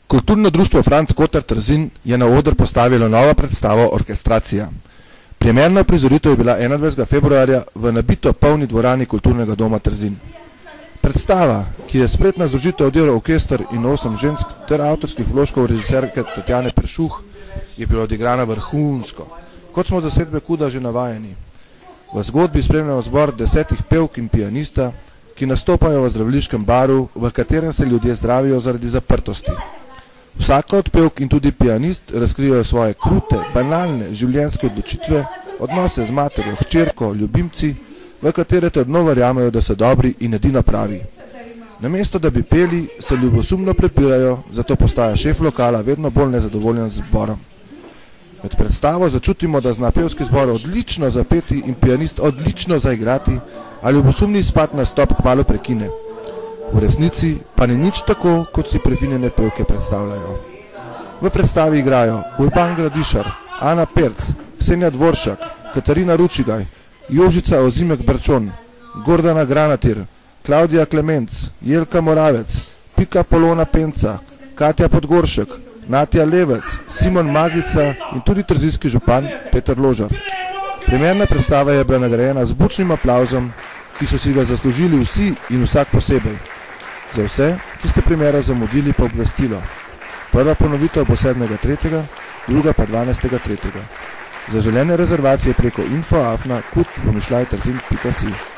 Kulturno društvo Franc Kotar Trzin je na oder postavilo novo predstavo Orkestracija. Premierna uprizoritev je bila 21. februarja v nabito polni dvorani Kulturnega doma Trzin. Predstava, ki je spretna združitev dela orkester in 8 žensk ter avtorskih vložkov režiserke Tatjane Peršuh, je bila odigrana vrhunsko, kot smo od zasedbe Kuda že navajeni. V zgodbi spremljamo zbor 10 pevk in pianista, ki nastopajo v zdraviliškem baru, v katerem se ljudje zdravijo zaradi zaprtosti. Vsaka od pevk in tudi pianist razkrijajo svoje krute, banalne življenjske odločitve, odnose z materjo, hčerko, ljubimci, v katere trdno verjamejo, da so dobri in edino pravi. Namesto da bi peli, se ljubosumno prepirajo, zato postaja šef lokala vedno bolj nezadovoljen z zborom. Med predstavo začutimo, da zna pevski zbor odlično zapeti in pianist odlično zaigrati, a ljubosumni izpad nastop kmalu prekine. V resnici pa ni nič tako, kot si prefinjene pevke predstavljajo. V predstavi igrajo Urban Gradišar, Ana Perc, Ksenja Dvoršak, Katarina Ručigaj, Jožica Ozimek Brčon, Gordana Granatir, Klaudija Klemenc, Jelka Moravec, Pika Polona Penca, Katja Podgoršek, Natja Levec, Simon Magica in tudi trzijski župan Peter Ložar. Premierna predstava je bila nagrajena z bučnim aplavzom, ki so si ga zaslužili vsi in vsak posebej. Za vse, ki ste premiero zamudili, pa obvestilo. Prva ponovitev bo 7.3., druga pa 12.3. Za želene rezervacije preko info@kut-trzin.si.